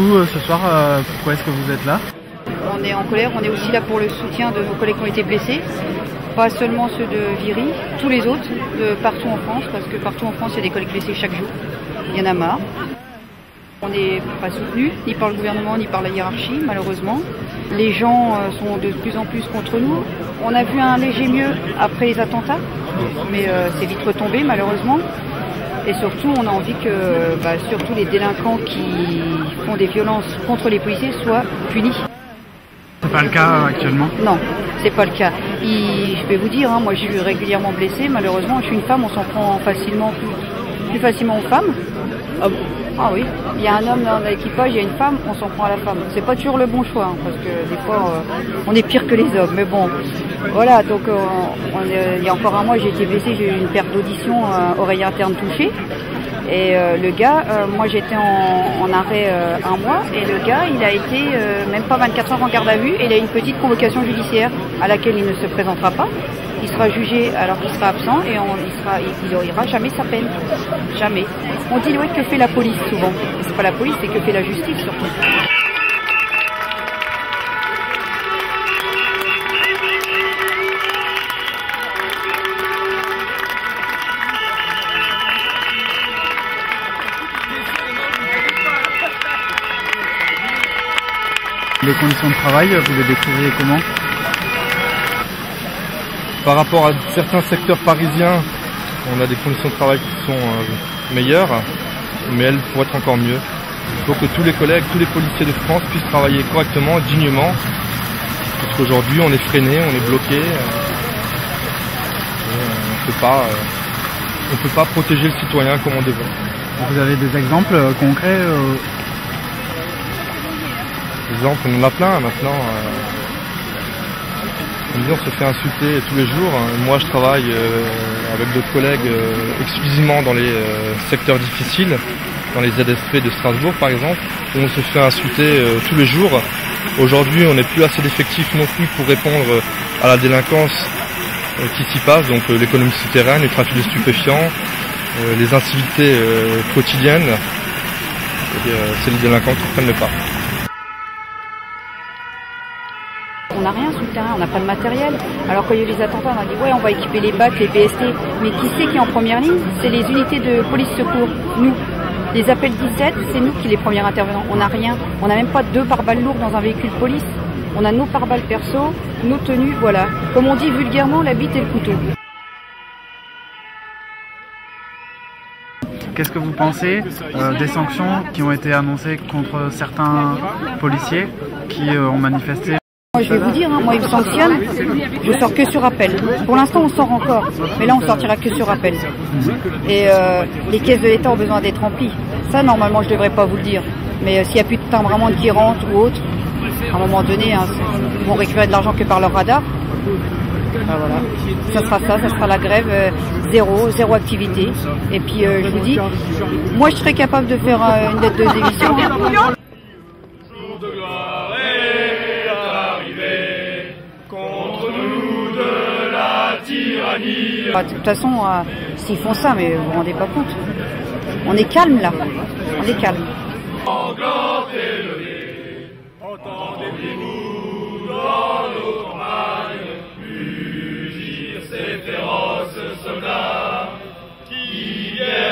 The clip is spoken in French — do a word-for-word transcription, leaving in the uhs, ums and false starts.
vous, euh, ce soir, euh, pourquoi est-ce que vous êtes là? On est en colère, on est aussi là pour le soutien de nos collègues qui ont été blessés. Pas seulement ceux de Viry, tous les autres, de partout en France, parce que partout en France, il y a des collègues blessés chaque jour. Il y en a marre. On n'est pas soutenu, ni par le gouvernement, ni par la hiérarchie, malheureusement. Les gens sont de plus en plus contre nous. On a vu un léger mieux après les attentats, mais euh, c'est vite retombé, malheureusement. Et surtout, on a envie que bah, surtout les délinquants qui font des violences contre les policiers soient punis. C'est pas le cas actuellement? Non, c'est pas le cas. Il, je vais vous dire, hein, moi je suis régulièrement blessée, malheureusement, je suis une femme, on s'en prend facilement, plus, plus facilement aux femmes. Ah, bon. Ah oui, il y a un homme dans l'équipage, il y a une femme, on s'en prend à la femme. C'est pas toujours le bon choix, hein, parce que des fois, euh, on est pire que les hommes. Mais bon, voilà, donc euh, on, euh, il y a encore un mois, j'ai été blessée, j'ai eu une perte d'audition, euh, oreille interne touchée. Et euh, le gars, euh, moi j'étais en, en arrêt euh, un mois, et le gars, il a été euh, même pas vingt-quatre heures en garde à vue, et il a une petite convocation judiciaire à laquelle il ne se présentera pas. Il sera jugé alors qu'il sera absent, et on, il sera, il n'aura jamais sa peine. Jamais. On dit, ouais, que fait la police souvent? C'est pas la police, c'est que fait la justice surtout. Les conditions de travail, vous les découvrez comment? Par rapport à certains secteurs parisiens, on a des conditions de travail qui sont euh, meilleures, mais elles pourraient être encore mieux. Il faut que tous les collègues, tous les policiers de France puissent travailler correctement, dignement, parce qu'aujourd'hui on est freiné, on est bloqué, euh, on ne peut pas, euh, on peut pas protéger le citoyen comme on devrait. Vous avez des exemples euh, concrets euh... Exemple, on en a plein maintenant. Euh, on se fait insulter tous les jours. Moi, je travaille euh, avec d'autres collègues euh, exclusivement dans les euh, secteurs difficiles, dans les Z S P de Strasbourg par exemple, où on se fait insulter euh, tous les jours. Aujourd'hui, on n'est plus assez d'effectifs non plus pour répondre à la délinquance euh, qui s'y passe, donc euh, l'économie souterraine, les trafics de stupéfiants, euh, les incivilités euh, quotidiennes. Et, euh, c'est les délinquants qui prennent le pas. On n'a rien sous le terrain, on n'a pas de matériel. Alors quand il y a eu les attentats, on a dit ouais, on va équiper les B A C, les B S T. Mais qui c'est qui est en première ligne? C'est les unités de police secours, nous. Les appels dix-sept, c'est nous qui les premiers intervenants. On n'a rien. On n'a même pas deux pare-balles lourdes dans un véhicule police. On a nos pare-balles perso, nos tenues, voilà. Comme on dit vulgairement, la bite et le couteau. Qu'est-ce que vous pensez euh, des sanctions qui ont été annoncées contre certains policiers qui euh, ont manifesté? Moi, je vais vous dire, hein, moi, ils me sanctionnent, je sors que sur appel. Pour l'instant, on sort encore, mais là, on sortira que sur appel. Et euh, les caisses de l'État ont besoin d'être remplies. Ça, normalement, je devrais pas vous le dire. Mais euh, s'il n'y a plus de timbrement qui rentre ou autre, à un moment donné, hein, ils vont récupérer de l'argent que par leur radar. Ben voilà, ça sera ça, ça sera la grève, euh, zéro, zéro activité. Et puis, euh, je vous dis, moi, je serais capable de faire euh, une lettre de démission. Hein. De toute façon, euh, s'ils font ça, mais vous vous rendez pas compte. On est calme là. On est calme. Entendez-nous dans nos campagnes, mugir ces féroces soldats qui viennent.